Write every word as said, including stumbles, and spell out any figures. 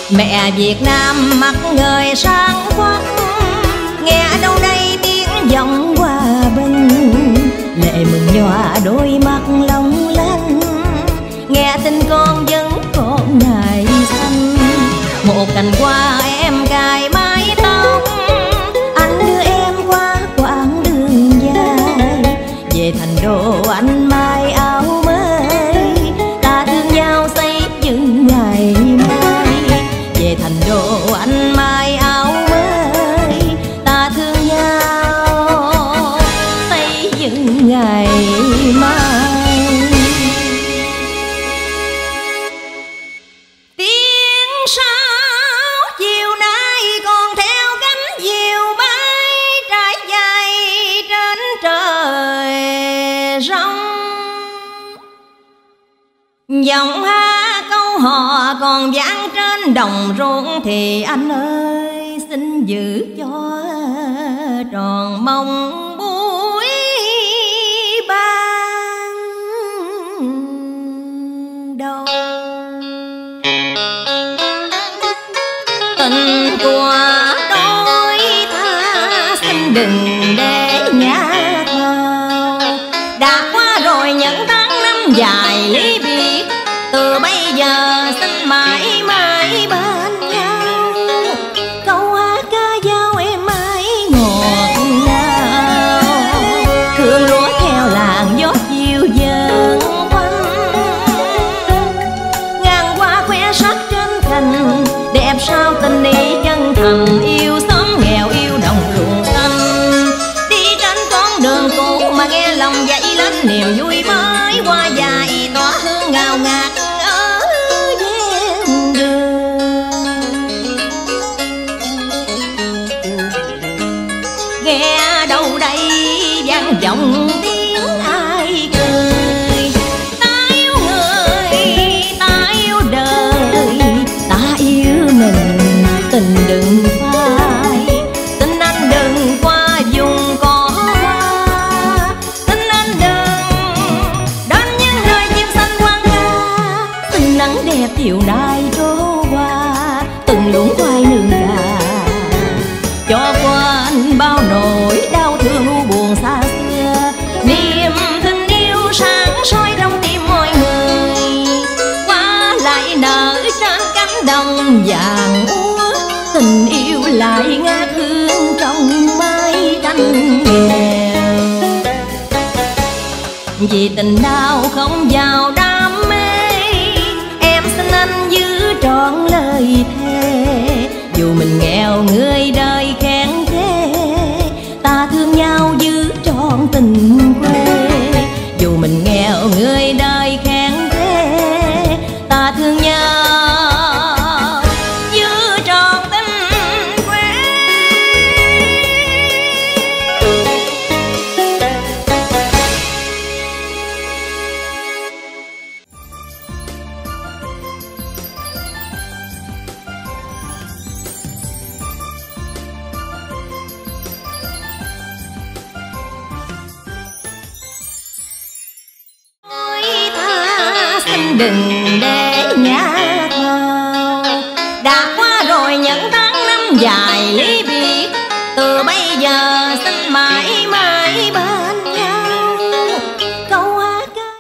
Mẹ Việt Nam mặt người sáng quắc, nghe đâu đây tiếng giọng hòa bình, lệ mừng nhòa đôi mắt long lanh, nghe tin con vẫn còn ngày xanh. Một cành hoa em cài mái tóc, anh đưa em qua quãng đường dài, về thành đô anh mai áo mới, ta thương nhau xây dựng ngày mai. Về thành đô anh mai áo mới, ta thương nhau xây dựng ngày mai. Tiếng sáo chiều nay còn theo cánh diều bay trải dài trên trời rông. Giọng hát câu hò còn vang trên đồng ruộng, thì anh ơi xin giữ cho tròn mong buổi ban đầu. Tình của đôi ta xin đừng để nhả thao, đã qua rồi những tháng năm dài ly biệt, từ bây giờ xin mãi mãi bên nhau. Câu hát ca dao em mãi ngọt ngào, thương lúa theo làng gió chiều dần quanh, ngang qua khoe sắc trên cành, đẹp sao tình ý chân thành, yêu xóm nghèo yêu đồng ruộng xanh. Đi trên con đường cũ mà nghe lòng dậy lên niềm vui mới, hoa dài tỏa hương ngào ngạt ở ven đường. Nghe đâu đây vang vọng tiếng ai cười, ta yêu người ta yêu đời, ta yêu mình tình đừng phai, tình anh đừng qua vùng cỏ hoa, tình anh đừng đến những nơi chim xanh hoang ca. Tình nắng đẹp chiều nay trôi qua, từng luống khoai nương gà, cho quên bao nỗi đau thương u buồn xa xưa. Niềm tình yêu sáng soi trong tim mọi người, qua lại nở trên cánh đồng vàng úa, tình yêu lại ngát hương trong mái tranh nghèo. Vì tình đau không vào đam mê, em xin anh giữ trọn lời thề, dù mình nghèo người đời khen thế, ta thương nhau giữ trọn tình quê. Dù mình nghèo người đời khen thế, ta thương nhau giữ trọn tình quê. Ôi ta xin đừng để nhả thao, đã qua rồi những tháng năm dài ly biệt, từ bây giờ xin mãi